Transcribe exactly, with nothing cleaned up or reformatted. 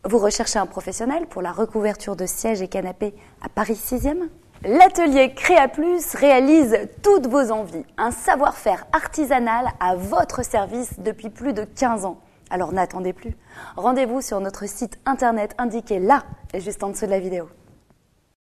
Vous recherchez un professionnel pour la recouverture de sièges et canapés à Paris sixième? L'atelier Créa Plus réalise toutes vos envies. Un savoir-faire artisanal à votre service depuis plus de quinze ans. Alors n'attendez plus. Rendez-vous sur notre site internet indiqué là, juste en dessous de la vidéo.